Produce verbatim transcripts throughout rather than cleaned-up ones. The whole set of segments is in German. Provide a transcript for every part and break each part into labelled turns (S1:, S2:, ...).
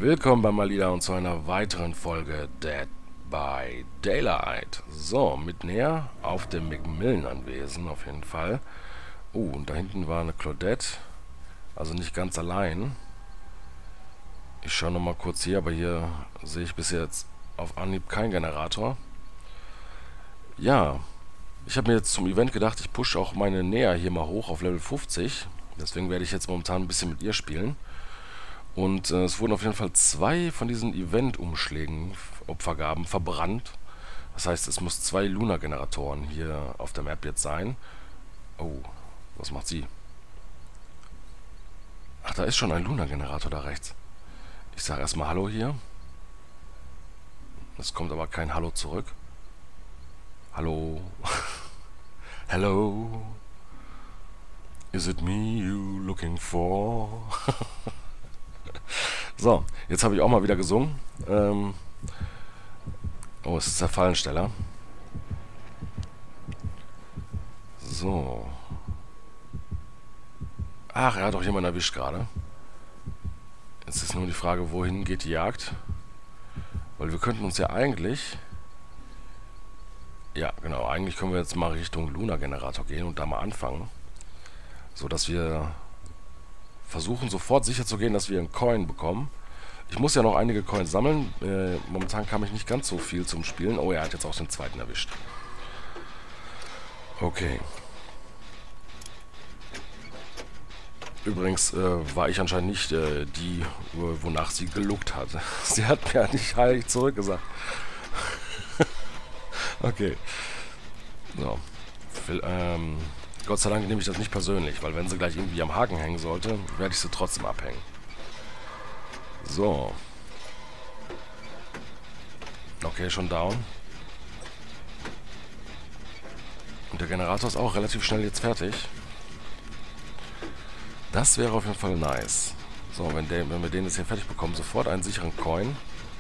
S1: Willkommen bei Malida und zu einer weiteren Folge Dead by Daylight. So, mit näher auf dem Macmillan-Anwesen auf jeden Fall. Oh, und da hinten war eine Claudette. Also nicht ganz allein. Ich schaue nochmal kurz hier, aber hier sehe ich bis jetzt auf Anhieb keinen Generator. Ja, ich habe mir jetzt zum Event gedacht, ich pushe auch meine Näher hier mal hoch auf Level fünfzig. Deswegen werde ich jetzt momentan ein bisschen mit ihr spielen. Und äh, es wurden auf jeden Fall zwei von diesen Event-Umschlägen, Opfergaben, verbrannt. Das heißt, es muss zwei Luna-Generatoren hier auf der Map jetzt sein. Oh, was macht sie? Ach, da ist schon ein Luna-Generator da rechts. Ich sage erstmal Hallo hier. Es kommt aber kein Hallo zurück. Hallo. Hello. Is it me you looking for? So, jetzt habe ich auch mal wieder gesungen. Ähm oh, es ist der Fallensteller. So. Ach, er hat doch jemanden erwischt gerade. Jetzt ist nur die Frage, wohin geht die Jagd? Weil wir könnten uns ja eigentlich... Ja, genau, eigentlich können wir jetzt mal Richtung Luna-Generator gehen und da mal anfangen. So, dass wir versuchen sofort sicher zu gehen, dass wir einen Coin bekommen. Ich muss ja noch einige Coins sammeln. Äh, momentan kam ich nicht ganz so viel zum Spielen. Oh, er hat jetzt auch den zweiten erwischt. Okay. Übrigens äh, war ich anscheinend nicht äh, die, wonach sie geluckt hat. Sie hat mir nicht heilig zurückgesagt. Okay. So. Will, ähm, Gott sei Dank nehme ich das nicht persönlich, weil wenn sie gleich irgendwie am Haken hängen sollte, werde ich sie trotzdem abhängen. So. Okay, schon down. Und der Generator ist auch relativ schnell jetzt fertig. Das wäre auf jeden Fall nice. So, wenn, der, wenn wir den jetzt hier fertig bekommen, sofort einen sicheren Coin.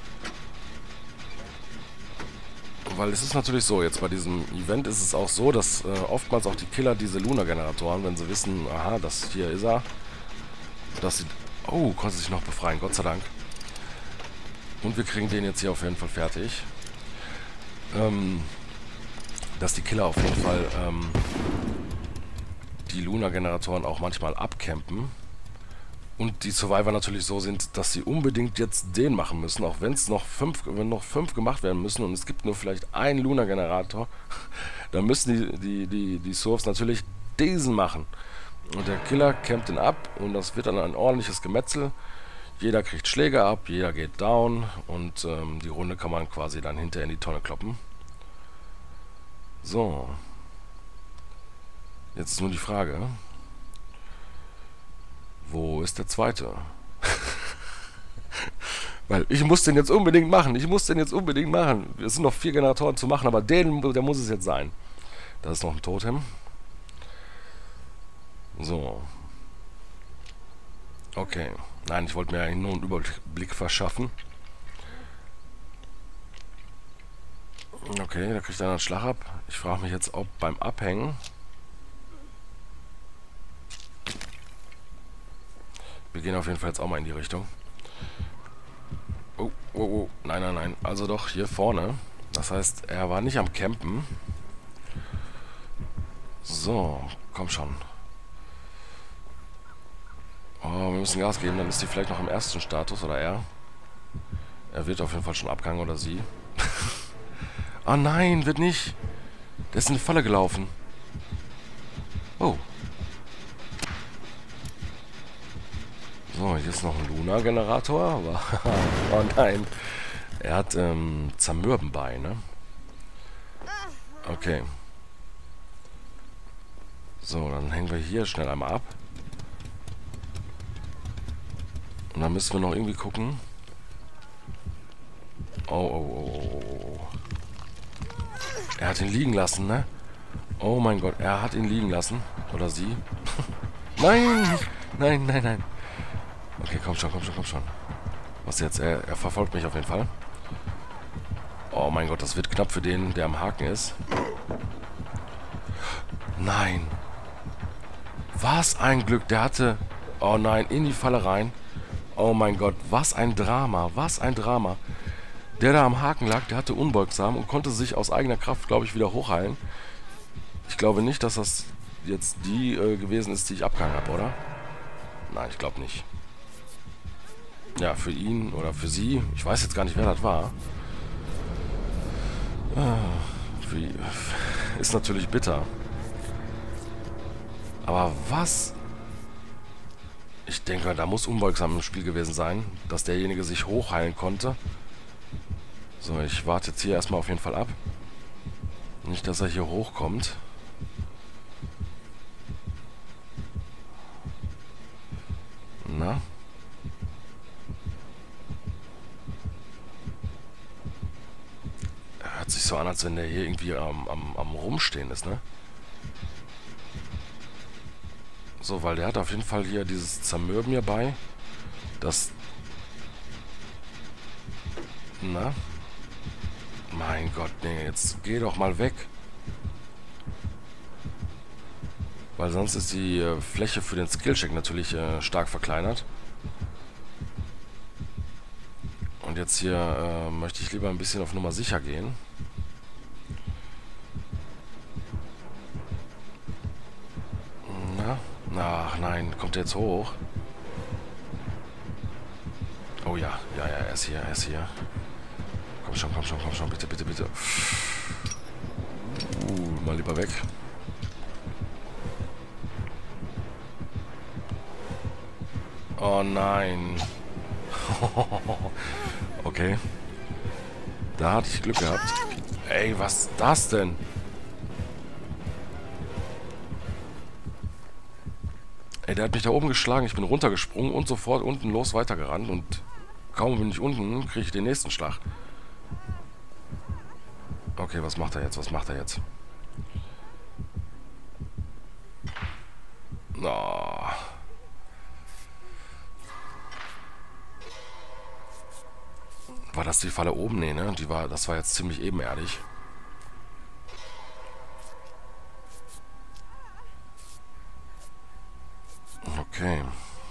S1: Weil es ist natürlich so, jetzt bei diesem Event ist es auch so, dass äh, oftmals auch die Killer diese Luna-Generatoren, wenn sie wissen, aha, das hier ist er, dass sie... Oh, konnte sich noch befreien, Gott sei Dank. Und wir kriegen den jetzt hier auf jeden Fall fertig. Ähm, dass die Killer auf jeden Fall ähm, die Luna-Generatoren auch manchmal abcampen. Und die Survivor natürlich so sind, dass sie unbedingt jetzt den machen müssen, auch wenn es noch fünf, wenn noch fünf gemacht werden müssen und es gibt nur vielleicht einen Luna-Generator, dann müssen die, die, die, die Surfs natürlich diesen machen. Und der Killer campt den ab und das wird dann ein ordentliches Gemetzel. Jeder kriegt Schläge ab, jeder geht down und ähm, die Runde kann man quasi dann hinterher in die Tonne kloppen. So. Jetzt ist nur die Frage... Wo ist der zweite? Weil ich muss den jetzt unbedingt machen. Ich muss den jetzt unbedingt machen. Es sind noch vier Generatoren zu machen, aber den, der muss es jetzt sein. Da ist noch ein Totem. So. Okay. Nein, ich wollte mir eigentlich nur einen Überblick verschaffen. Okay, da kriegt einer einen Schlag ab. Ich frage mich jetzt, ob beim Abhängen... Wir gehen auf jeden Fall jetzt auch mal in die Richtung. Oh, oh, oh. Nein, nein, nein. Also doch hier vorne. Das heißt, er war nicht am Campen. So, komm schon. Oh, wir müssen Gas geben, dann ist die vielleicht noch im ersten Status, oder er. Er wird auf jeden Fall schon abgehangen, oder sie. Oh nein, wird nicht. Der ist in die Falle gelaufen. Oh. So, hier ist noch ein Luna-Generator, aber... oh nein. Er hat ähm, Zermürbenbeine. Okay. So, dann hängen wir hier schnell einmal ab. Und dann müssen wir noch irgendwie gucken. Oh, oh, oh, oh, oh. Er hat ihn liegen lassen, ne? Oh mein Gott, er hat ihn liegen lassen. Oder sie. Nein! Nein, nein, nein. Okay, komm schon, komm schon, komm schon. Was jetzt? Er, er verfolgt mich auf jeden Fall. Oh mein Gott, das wird knapp für den, der am Haken ist. Nein. Was ein Glück. Der hatte... Oh nein, in die Falle rein. Oh mein Gott, was ein Drama, was ein Drama. Der da am Haken lag, der hatte unbeugsam und konnte sich aus eigener Kraft, glaube ich, wieder hochheilen. Ich glaube nicht, dass das jetzt die äh, gewesen ist, die ich abgehangen habe, oder? Nein, ich glaube nicht. Ja, für ihn oder für sie, ich weiß jetzt gar nicht, wer das war. Für, ist natürlich bitter. Aber was? Ich denke, da muss unbeugsam im Spiel gewesen sein, dass derjenige sich hochheilen konnte. So, ich warte jetzt hier erstmal auf jeden Fall ab. Nicht, dass er hier hochkommt. Na? Hört sich so an, als wenn der hier irgendwie am, am, am Rumstehen ist, ne? So, weil der hat auf jeden Fall hier dieses Zermürben hier bei. Das... Na? Mein Gott, nee, jetzt geh doch mal weg. Weil sonst ist die äh, Fläche für den Skillcheck natürlich äh, stark verkleinert. Und jetzt hier äh, möchte ich lieber ein bisschen auf Nummer sicher gehen. Na? Ach nein, kommt der jetzt hoch? Oh ja, ja, ja, er ist hier, er ist hier. Komm schon, komm schon, komm schon, bitte, bitte, bitte. Uh, mal lieber weg. Oh nein. Okay. Da hatte ich Glück gehabt. Ey, was ist das denn? Ey, der hat mich da oben geschlagen. Ich bin runtergesprungen und sofort unten los weitergerannt. Und kaum bin ich unten, kriege ich den nächsten Schlag. Okay, was macht er jetzt? Was macht er jetzt? Oh. War das die Falle oben? Nee, ne? Die war, das war jetzt ziemlich ebenerdig. Okay.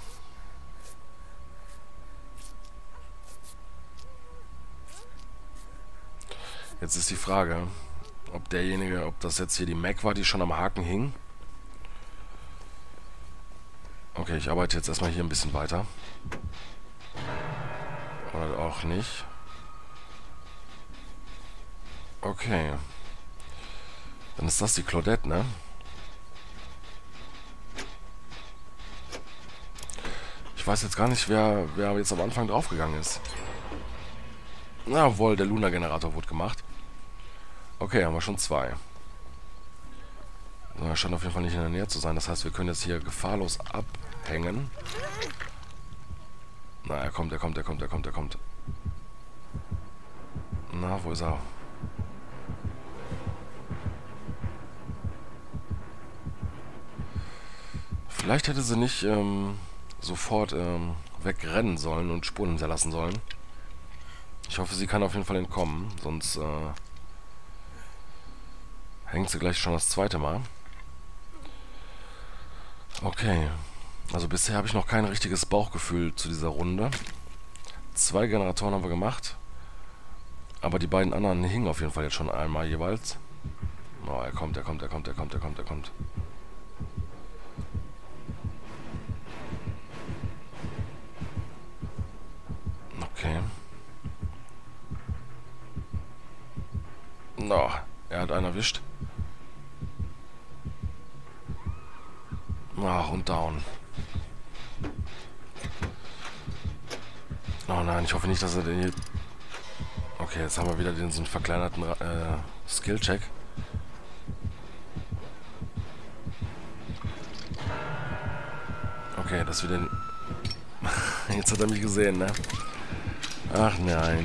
S1: Jetzt ist die Frage, ob derjenige, ob das jetzt hier die Mac war, die schon am Haken hing. Okay, ich arbeite jetzt erstmal hier ein bisschen weiter. Oder auch nicht. Okay. Dann ist das die Claudette, ne? Ich weiß jetzt gar nicht, wer, wer jetzt am Anfang draufgegangen ist. Jawohl, der Luna-Generator wurde gemacht. Okay, haben wir schon zwei. Er scheint auf jeden Fall nicht in der Nähe zu sein. Das heißt, wir können jetzt hier gefahrlos abhängen. Na, er kommt, er kommt, er kommt, er kommt, er kommt. Na, wo ist er? Vielleicht hätte sie nicht ähm, sofort ähm, wegrennen sollen und Spuren hinterlassen sollen. Ich hoffe, sie kann auf jeden Fall entkommen, sonst äh, hängt sie gleich schon das zweite Mal. Okay. Also bisher habe ich noch kein richtiges Bauchgefühl zu dieser Runde. Zwei Generatoren haben wir gemacht. Aber die beiden anderen hingen auf jeden Fall jetzt schon einmal jeweils. Oh, er kommt, er kommt, er kommt, er kommt, er kommt, er kommt. Okay. No, er hat einen erwischt. Ach, und down. Oh nein, ich hoffe nicht, dass er den hier... Okay, jetzt haben wir wieder den so einen verkleinerten äh, Skill-Check. Okay, dass wir den... Jetzt hat er mich gesehen, ne? Ach nein.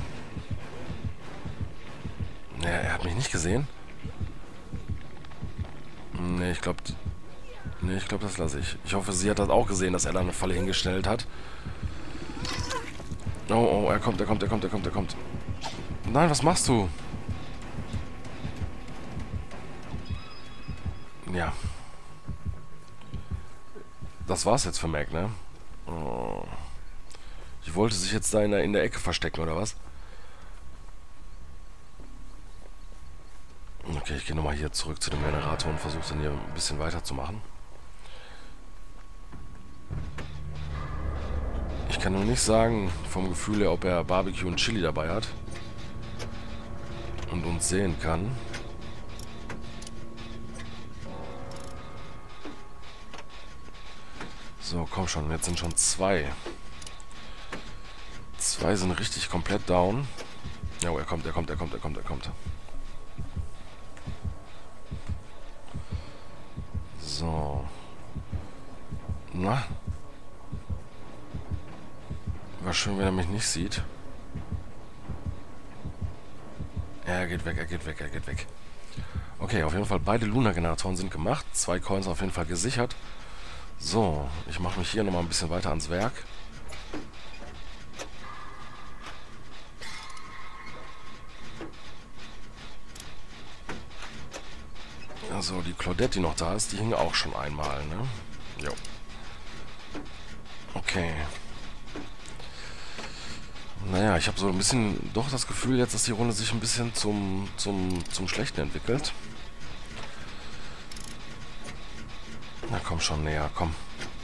S1: Ne, er hat mich nicht gesehen. Ne, ich glaube... Ne, ich glaube, das lasse ich. Ich hoffe, sie hat das auch gesehen, dass er da eine Falle hingestellt hat. Oh, oh, er kommt, er kommt, er kommt, er kommt, er kommt. Nein, was machst du? Ja. Das war's jetzt für Mac, ne? Oh. Die wollte sich jetzt da in der, in der Ecke verstecken, oder was? Okay, ich gehe nochmal hier zurück zu dem Generator und versuche dann hier ein bisschen weiterzumachen. Ich kann nur nicht sagen, vom Gefühl her, ob er Barbecue und Chili dabei hat. Und uns sehen kann. So, komm schon, jetzt sind schon zwei. Zwei sind richtig komplett down. Ja, oh, er kommt, er kommt, er kommt, er kommt, er kommt. So. Na? War schön, wenn er mich nicht sieht. Er geht weg, er geht weg, er geht weg. Okay, auf jeden Fall beide Luna-Generatoren sind gemacht. Zwei Coins auf jeden Fall gesichert. So, ich mache mich hier nochmal ein bisschen weiter ans Werk. Also die Claudette, die noch da ist, die hing auch schon einmal, ne? Jo. Okay. Naja, ich habe so ein bisschen doch das Gefühl jetzt, dass die Runde sich ein bisschen zum, zum, zum Schlechten entwickelt. Na komm schon näher, komm.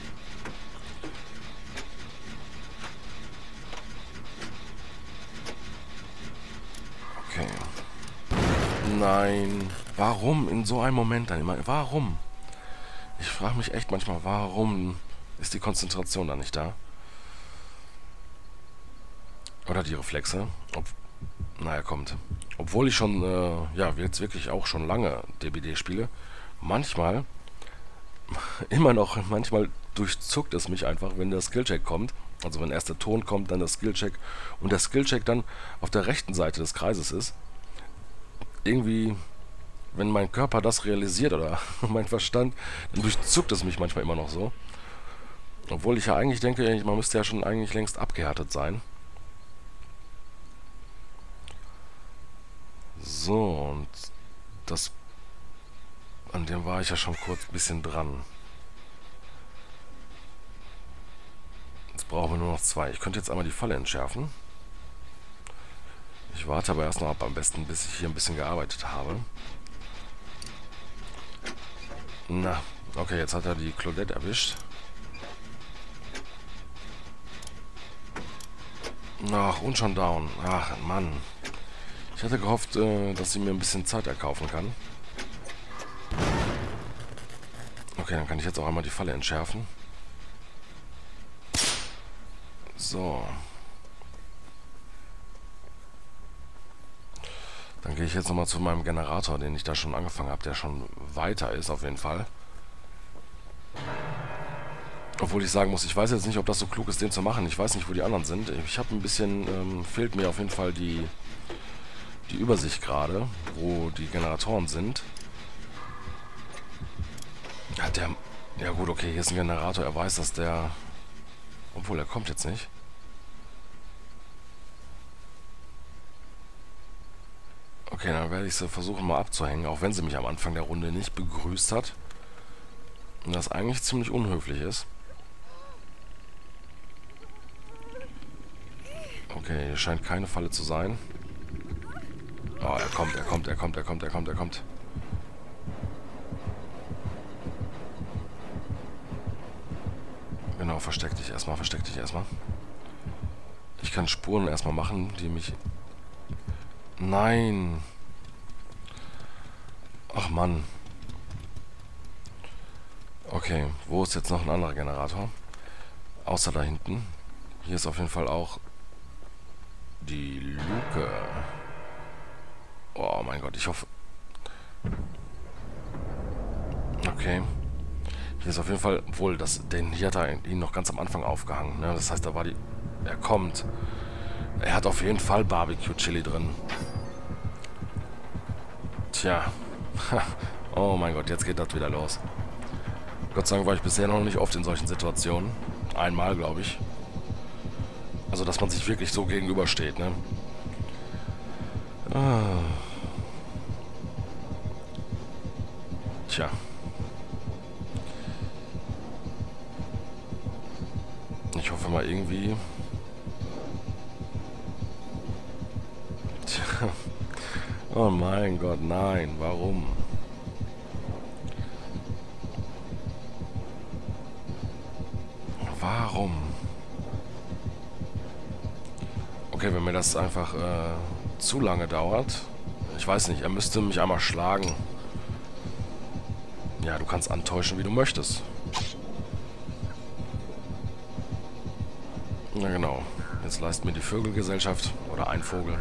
S1: Okay. Nein. Warum in so einem Moment dann immer? Warum? Ich frage mich echt manchmal, warum ist die Konzentration da nicht da? Oder die Reflexe. Ob, naja, kommt. Obwohl ich schon, äh, ja, jetzt wirklich auch schon lange D B D spiele. Manchmal, immer noch, manchmal durchzuckt es mich einfach, wenn der Skillcheck kommt. Also wenn erst der Ton kommt, dann der Skillcheck. Und der Skillcheck dann auf der rechten Seite des Kreises ist. Irgendwie, wenn mein Körper das realisiert oder mein Verstand, dann durchzuckt es mich manchmal immer noch so. Obwohl ich ja eigentlich denke, man müsste ja schon eigentlich längst abgehärtet sein. So, und das... An dem war ich ja schon kurz ein bisschen dran. Jetzt brauchen wir nur noch zwei. Ich könnte jetzt einmal die Falle entschärfen. Ich warte aber erst noch ab, am besten, bis ich hier ein bisschen gearbeitet habe. Na, okay, jetzt hat er die Claudette erwischt. Ach, und schon down. Ach, Mann. Ich hatte gehofft, äh, dass sie mir ein bisschen Zeit erkaufen kann. Okay, dann kann ich jetzt auch einmal die Falle entschärfen. So. Dann gehe ich jetzt nochmal zu meinem Generator, den ich da schon angefangen habe, der schon weiter ist auf jeden Fall. Obwohl ich sagen muss, ich weiß jetzt nicht, ob das so klug ist, den zu machen. Ich weiß nicht, wo die anderen sind. Ich habe ein bisschen, ähm, fehlt mir auf jeden Fall die, die Übersicht gerade, wo die Generatoren sind. Hat der... Ja gut, okay, hier ist ein Generator. Er weiß, dass der... Obwohl, er kommt jetzt nicht. Okay, dann werde ich sie versuchen mal abzuhängen, auch wenn sie mich am Anfang der Runde nicht begrüßt hat. Und das eigentlich ziemlich unhöflich ist. Okay, hier scheint keine Falle zu sein. Oh, er kommt, er kommt, er kommt, er kommt, er kommt, er kommt. Genau, versteck dich erstmal, versteck dich erstmal. Ich kann Spuren erstmal machen, die mich... Nein! Ach Mann. Okay, wo ist jetzt noch ein anderer Generator? Außer da hinten. Hier ist auf jeden Fall auch die Luke. Oh mein Gott, ich hoffe... Okay. Hier ist auf jeden Fall... Wohl, das, den hier hat er ihn noch ganz am Anfang aufgehangen. Ne? Das heißt, da war die... Er kommt. Er hat auf jeden Fall Barbecue-Chili drin. Tja. Oh mein Gott, jetzt geht das wieder los. Gott sei Dank war ich bisher noch nicht oft in solchen Situationen. Einmal, glaube ich. Also, dass man sich wirklich so gegenübersteht, ne? Ah. Tja. Ich hoffe mal irgendwie, Oh mein Gott, nein. Warum? Warum? Okay, wenn mir das einfach äh, zu lange dauert. Ich weiß nicht, er müsste mich einmal schlagen. Ja, du kannst antäuschen, wie du möchtest. Na genau. Jetzt leistet mir die Vögelgesellschaft. Oder ein Vogel.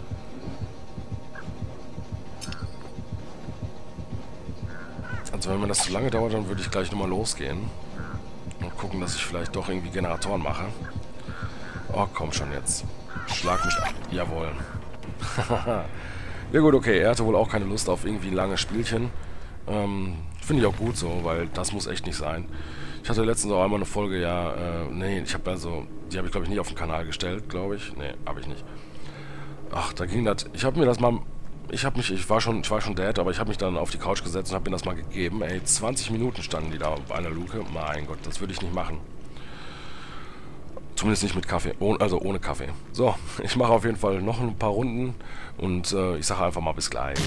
S1: Also wenn mir das zu lange dauert, dann würde ich gleich nochmal losgehen. Und gucken, dass ich vielleicht doch irgendwie Generatoren mache. Oh, komm schon jetzt. Schlag mich ab. Jawohl. Ja gut, okay. Er hatte wohl auch keine Lust auf irgendwie lange Spielchen. Ähm, finde ich auch gut so, weil das muss echt nicht sein. Ich hatte letztens auch einmal eine Folge, ja, äh, nee, ich habe also, die habe ich glaube ich nicht auf den Kanal gestellt, glaube ich. Nee, habe ich nicht. Ach, da ging das. Ich habe mir das mal, ich habe mich, ich war schon, ich war schon dead, aber ich habe mich dann auf die Couch gesetzt und habe mir das mal gegeben. Ey, zwanzig Minuten standen die da bei einer Luke. Mein Gott, das würde ich nicht machen. Zumindest nicht mit Kaffee, oh, also ohne Kaffee. So, ich mache auf jeden Fall noch ein paar Runden und äh, ich sage einfach mal bis gleich.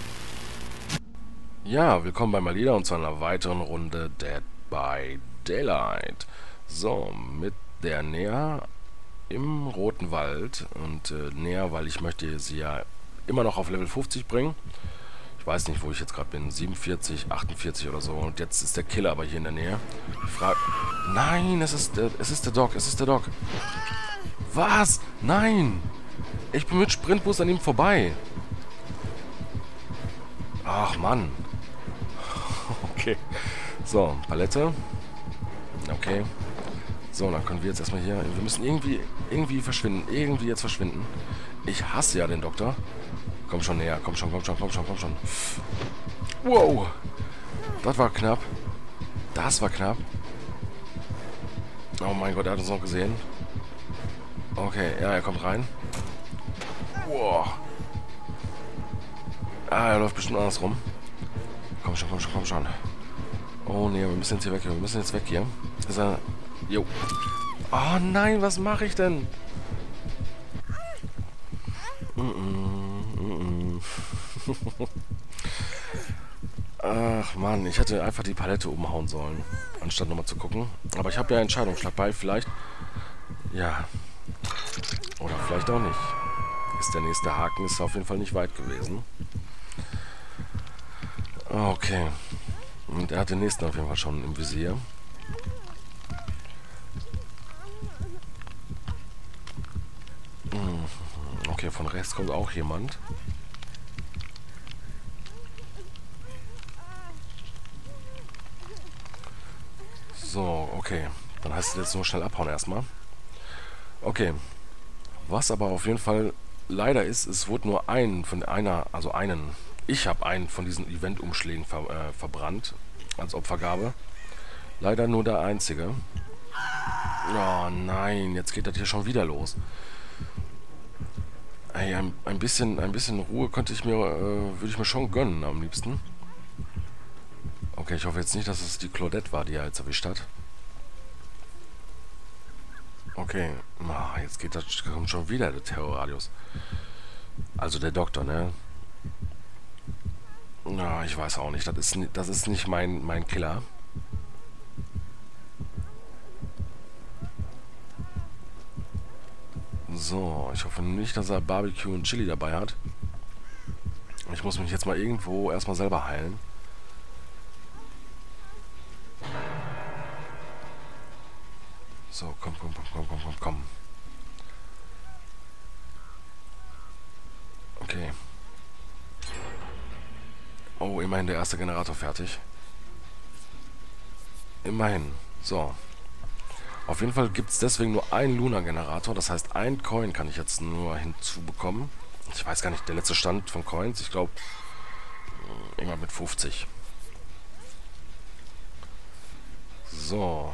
S1: Ja, willkommen bei Malida und zu einer weiteren Runde Dead by Daylight. So, mit der Nea im Roten Wald. Und äh, Nea, weil ich möchte sie ja immer noch auf Level fünfzig bringen. Ich weiß nicht, wo ich jetzt gerade bin. siebenundvierzig, achtundvierzig oder so. Und jetzt ist der Killer aber hier in der Nähe. Ich frage... Nein, es ist, der, es ist der Doc, es ist der Doc. Was? Nein! Ich bin mit Sprintbus an ihm vorbei. Ach, Mann. Okay. So, Palette. Okay. So, dann können wir jetzt erstmal hier... Wir müssen irgendwie, irgendwie verschwinden. Irgendwie jetzt verschwinden. Ich hasse ja den Doktor. Komm schon näher. Komm schon, komm schon, komm schon, komm schon. Wow. Das war knapp. Das war knapp. Oh mein Gott, er hat uns noch gesehen. Okay, ja, er kommt rein. Wow. Ah, er läuft bestimmt andersrum. Komm schon, komm schon, komm schon. Oh nee, wir müssen jetzt hier weg. Wir müssen jetzt weg hier. Ist er... Jo. Oh nein, was mache ich denn? Mm -mm, mm -mm. Ach Mann, ich hätte einfach die Palette umhauen sollen, anstatt nochmal zu gucken. Aber ich habe ja Entscheidungsschlag bei, vielleicht... Ja. Oder vielleicht auch nicht. Ist der nächste Haken, ist auf jeden Fall nicht weit gewesen. Okay. Und er hat den nächsten auf jeden Fall schon im Visier. Okay, von rechts kommt auch jemand. So, okay. Dann heißt es jetzt nur schnell abhauen erstmal. Okay. Was aber auf jeden Fall leider ist, es wurde nur ein von einer, also einen, ich habe einen von diesen Event-Umschlägen ver, äh, verbrannt, als Opfergabe. Leider nur der einzige. Oh nein, jetzt geht das hier schon wieder los. Ey, ein, ein bisschen, ein bisschen Ruhe könnte ich mir, äh, würde ich mir schon gönnen am liebsten. Okay, ich hoffe jetzt nicht, dass es die Claudette war, die er jetzt erwischt hat. Okay, ah, jetzt geht das kommt schon wieder der Terrorradius. Also der Doktor, ne? Na, ich weiß auch nicht. Das ist, das ist nicht mein, mein Killer. So, ich hoffe nicht, dass er Barbecue und Chili dabei hat. Ich muss mich jetzt mal irgendwo erstmal selber heilen. So, komm, komm, komm, komm, komm, komm, komm. Okay. Oh, immerhin der erste Generator fertig. Immerhin. So. Auf jeden Fall gibt es deswegen nur einen Luna-Generator. Das heißt, ein Coin kann ich jetzt nur hinzubekommen. Ich weiß gar nicht, der letzte Stand von Coins. Ich glaube, irgendwann mit fünfzig. So.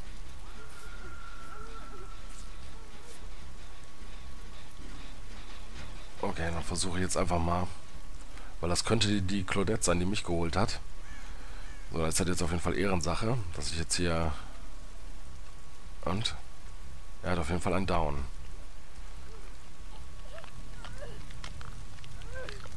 S1: Okay, dann versuche ich jetzt einfach mal. Weil das könnte die, die Claudette sein, die mich geholt hat. So, das hat jetzt auf jeden Fall Ehrensache, dass ich jetzt hier... Und? Er hat auf jeden Fall einen Down.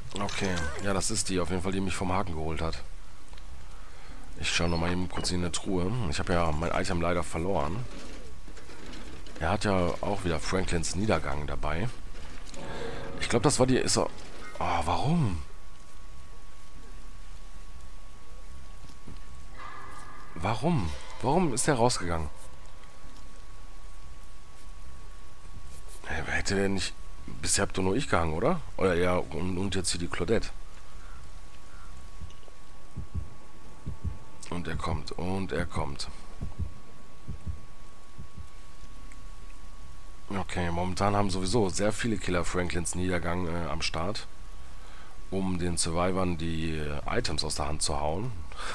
S1: Okay, ja, das ist die auf jeden Fall, die mich vom Haken geholt hat. Ich schaue nochmal eben kurz in eine Truhe. Ich habe ja mein Item leider verloren. Er hat ja auch wieder Franklins Niedergang dabei. Ich glaube, das war die... Ist er... Oh, warum? Warum? Warum ist der rausgegangen? Hätte der nicht... Bisher habt doch nur ich gehangen, oder? Oder ja, und, und jetzt hier die Claudette. Und er kommt. Und er kommt. Okay, momentan haben sowieso sehr viele Killer Franklins Niedergang äh, am Start, um den Survivern die äh, Items aus der Hand zu hauen.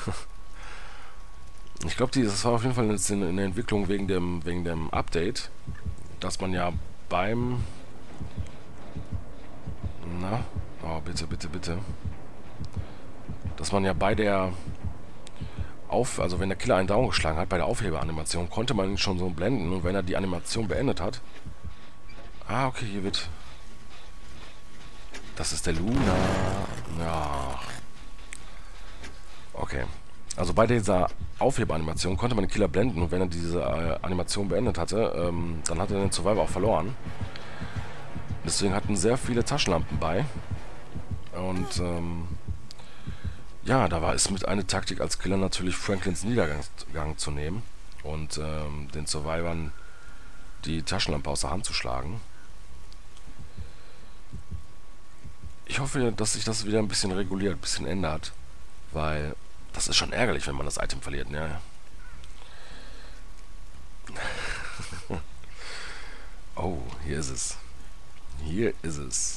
S1: Ich glaube, das war auf jeden Fall jetzt in, in der Entwicklung wegen dem, wegen dem Update, dass man ja beim... Na? Oh, bitte, bitte, bitte. Dass man ja bei der... Auf, also wenn der Killer einen Down geschlagen hat, bei der Aufheberanimation, konnte man ihn schon so blenden. Und wenn er die Animation beendet hat... Ah, okay, hier wird... Das ist der Luna. Ja. Okay. Also bei dieser Aufheberanimation konnte man den Killer blenden. Und wenn er diese äh, Animation beendet hatte, ähm, dann hat er den Survivor auch verloren. Deswegen hatten sehr viele Taschenlampen bei. Und, ähm... ja, da war es mit einer Taktik als Killer natürlich Franklins Niedergang zu nehmen und ähm, den Survivern die Taschenlampe aus der Hand zu schlagen. Ich hoffe, dass sich das wieder ein bisschen reguliert, ein bisschen ändert, weil das ist schon ärgerlich, wenn man das Item verliert, ne? Oh, hier ist es. Hier ist es.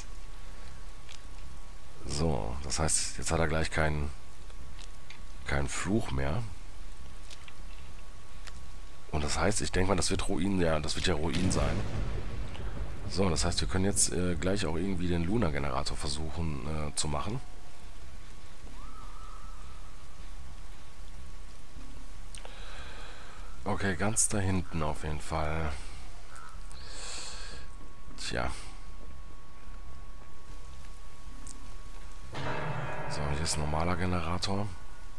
S1: So, das heißt, jetzt hat er gleich keinen keinen Fluch mehr. Und das heißt, ich denke mal, das wird Ruin, ja, das wird ja Ruin sein. So, das heißt, wir können jetzt äh, gleich auch irgendwie den Luna-Generator versuchen äh, zu machen. Okay, ganz da hinten auf jeden Fall. Tja. So, hier ist ein normaler Generator.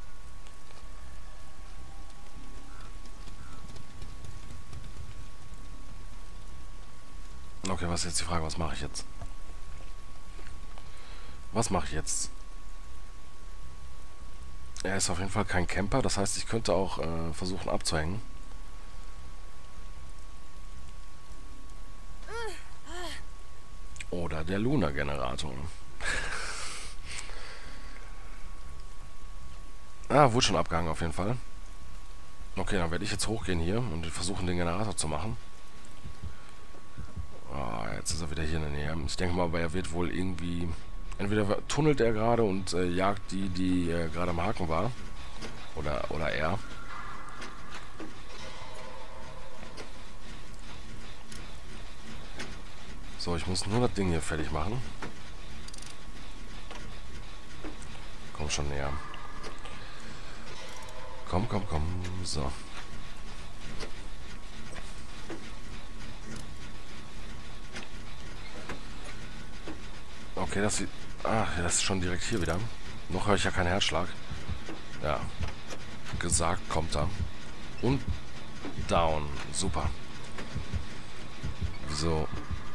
S1: Okay, was ist jetzt die Frage? Was mache ich jetzt? Was mache ich jetzt? Er ist auf jeden Fall kein Camper, das heißt, ich könnte auch äh, versuchen abzuhängen. Oder der Luna-Generator. Ah, wurde schon abgehangen auf jeden Fall. Okay, dann werde ich jetzt hochgehen hier und versuchen, den Generator zu machen. Oh, jetzt ist er wieder hier in der Nähe. Ich denke mal, aber er wird wohl irgendwie... Entweder tunnelt er gerade und äh, jagt die, die äh, gerade am Haken war. Oder, oder er. So, ich muss nur das Ding hier fertig machen. Komm schon näher. Komm, komm, komm. So. Okay, das sieht... Ach, das ist schon direkt hier wieder. Noch höre ich ja keinen Herzschlag. Ja. Gesagt, kommt er. Und down. Super. So.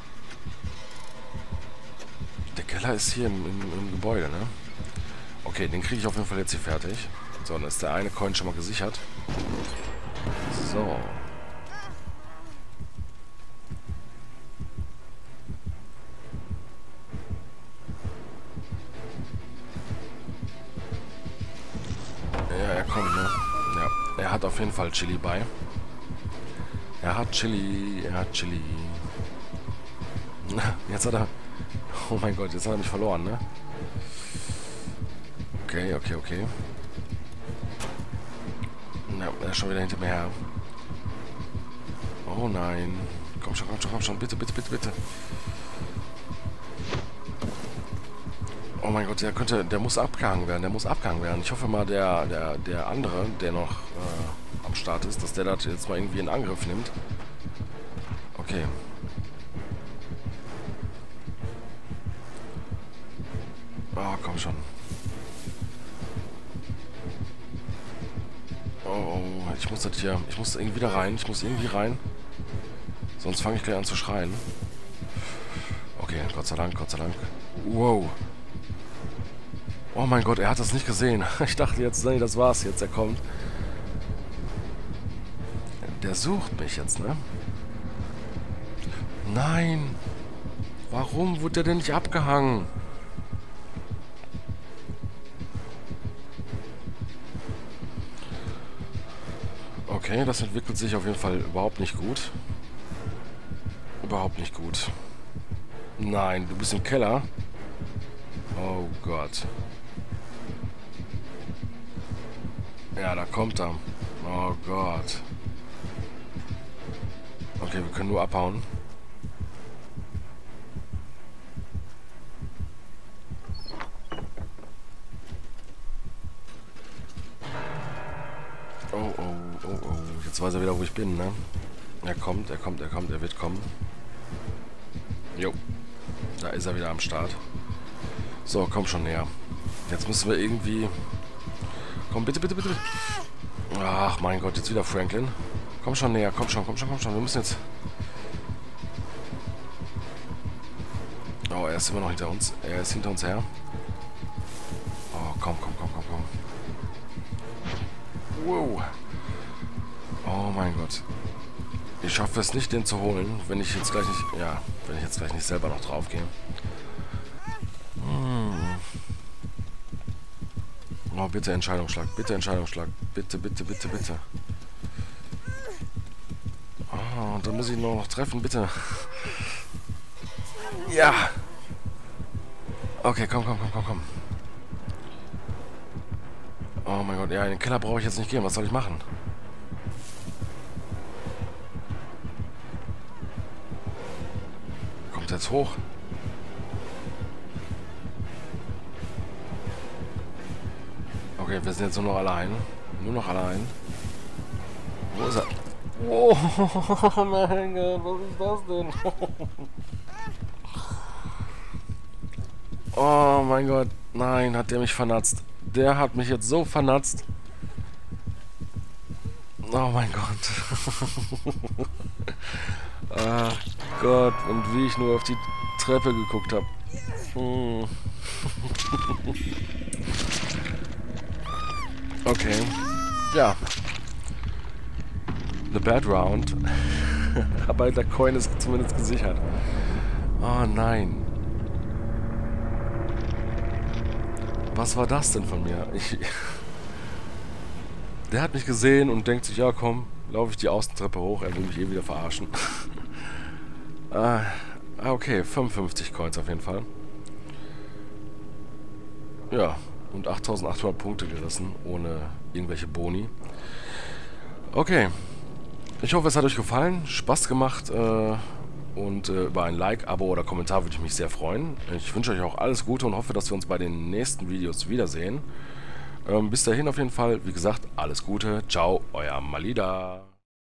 S1: Der Keller ist hier im, im, im Gebäude, ne? Okay, den kriege ich auf jeden Fall jetzt hier fertig. So, dann ist der eine Coin schon mal gesichert. So. Ja, er kommt, ne? Ja, er hat auf jeden Fall Chili bei. Er hat Chili, er hat Chili. Jetzt hat er... Oh mein Gott, jetzt hat er mich verloren, ne? Okay, okay, okay. Ja, er ist schon wieder hinter mir her. Oh nein. Komm schon, komm schon, komm schon. Bitte, bitte, bitte, bitte. Oh mein Gott, der könnte, der muss abgehangen werden, der muss abgehangen werden. Ich hoffe mal, der, der, der andere, der noch äh, am Start ist, dass der das jetzt mal irgendwie in Angriff nimmt. Okay. Oh, komm schon. Oh, oh, ich muss das hier... Ich muss irgendwie da rein. Ich muss irgendwie rein. Sonst fange ich gleich an zu schreien. Okay, Gott sei Dank, Gott sei Dank. Wow. Oh mein Gott, er hat das nicht gesehen. Ich dachte jetzt, nee, das war's jetzt, er kommt. Der sucht mich jetzt, ne? Nein! Warum wurde der denn nicht abgehangen? Okay, das entwickelt sich auf jeden Fall überhaupt nicht gut. Überhaupt nicht gut. Nein, du bist im Keller. Oh Gott. Ja, da kommt er. Oh Gott. Okay, wir können nur abhauen. Oh, oh, oh, oh. Jetzt weiß er wieder, wo ich bin, ne? Er kommt, er kommt, er kommt, er wird kommen. Jo. Da ist er wieder am Start. So, komm schon näher. Jetzt müssen wir irgendwie... Komm, bitte, bitte, bitte. Ach, mein Gott, jetzt wieder Franklin. Komm schon näher, komm schon, komm schon, komm schon. Wir müssen jetzt... Oh, er ist immer noch hinter uns. Er ist hinter uns her. Oh, komm, komm, komm, komm, komm. Wow. Oh mein Gott. Ich schaffe es nicht, den zu holen, wenn ich jetzt gleich nicht... Ja, wenn ich jetzt gleich nicht selber noch drauf gehe. Hm. Oh, bitte Entscheidungsschlag. Bitte Entscheidungsschlag. Bitte, bitte, bitte, bitte. Oh, und dann muss ich ihn nur noch treffen, bitte. Ja. Okay, komm, komm, komm, komm, komm. Oh mein Gott, ja, in den Keller brauche ich jetzt nicht gehen. Was soll ich machen? Kommt jetzt hoch. Okay, wir sind jetzt nur noch allein. Nur noch allein. Wo ist er? Oh mein Gott, was ist das denn? Oh mein Gott. Nein, hat der mich vernatzt. Der hat mich jetzt so vernatzt. Oh mein Gott. Ach Gott, und wie ich nur auf die Treppe geguckt habe. Hm. Okay. Ja. The Bad Round. Aber der Coin ist zumindest gesichert. Oh nein. Was war das denn von mir? Ich... Der hat mich gesehen und denkt sich, ja komm, laufe ich die Außentreppe hoch, er will mich eh wieder verarschen. ah, okay, fünfundfünfzig Coins auf jeden Fall. Ja, und achttausendachthundert Punkte gerissen, ohne irgendwelche Boni. Okay, ich hoffe, es hat euch gefallen, Spaß gemacht äh, und äh, über ein Like, Abo oder Kommentar würde ich mich sehr freuen. Ich wünsche euch auch alles Gute und hoffe, dass wir uns bei den nächsten Videos wiedersehen. Ähm, bis dahin auf jeden Fall, wie gesagt, alles Gute. Ciao, euer Malida.